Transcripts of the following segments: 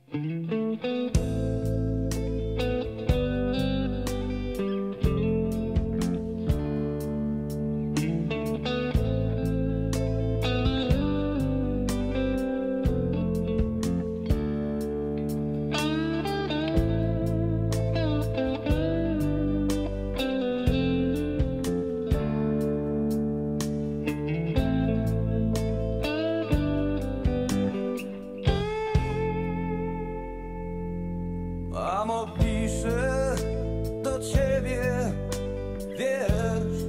Mamo, piszę do ciebie wiersz,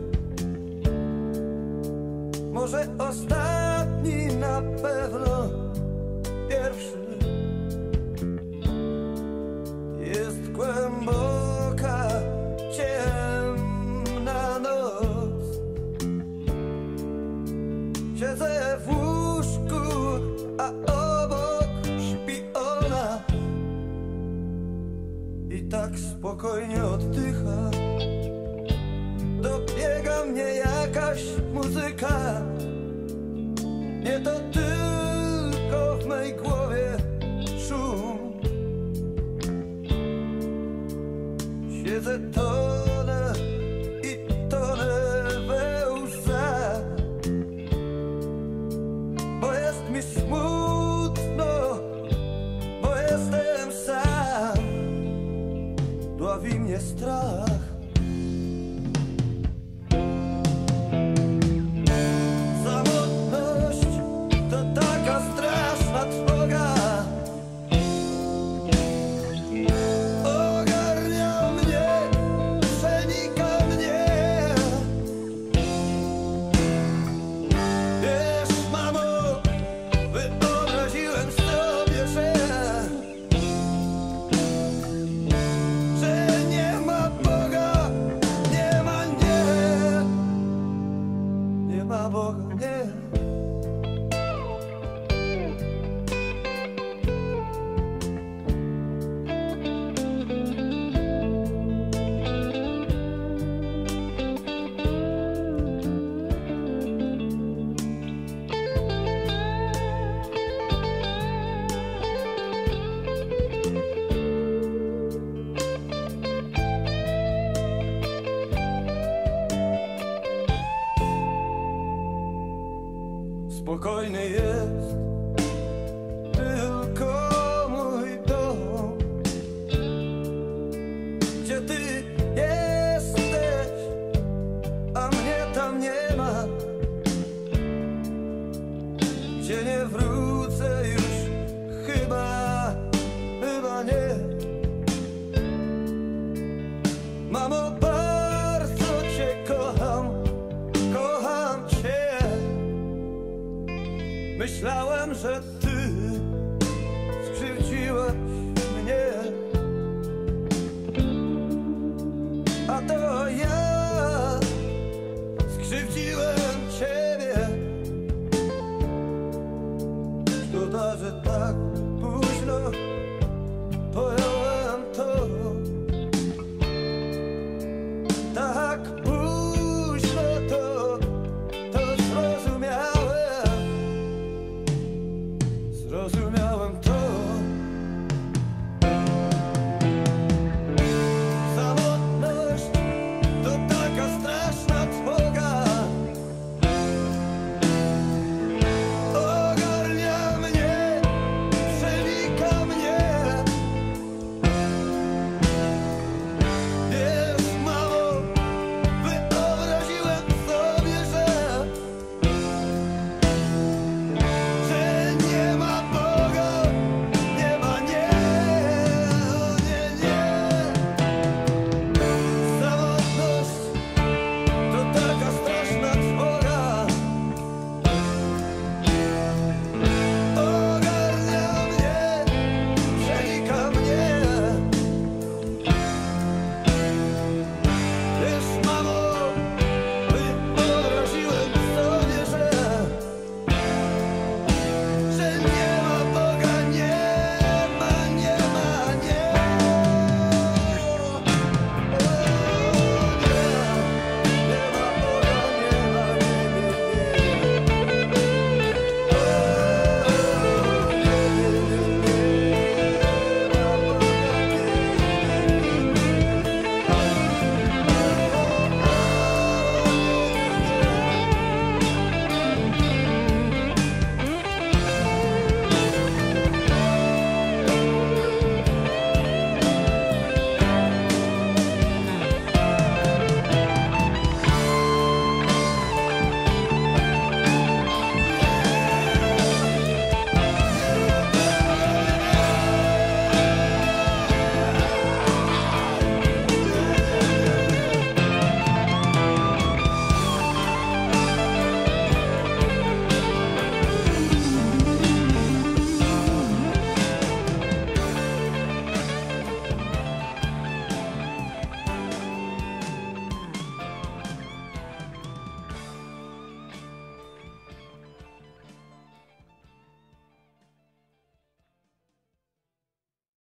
może ostatni, na pewno pierwszy. Jest głęboka, ciemna noc, siedzę w łóżku, a obok śpi ona i tak spokojnie oddycha. Dobiega mnie jakaś muzyka, nie to tylko w mej głowie szum. Siedzę, tonę i tonę we łzach, bo jest mi smutno, bo jestem sam. Dławi mnie strach. Samotność to taka straszna trwoga, ogarnia mnie, przenika mnie. Wiesz, mamo, wyobraziłem sobie, że nie ma Boga, nie ma, nie ma Boga, nie. Spokojny jest tylko mój dom, gdzie ty jesteś, a mnie tam nie ma, gdzie nie wrócę już chyba nie. Mamo, bardzo cię kocham, kocham cię. Myślałem, że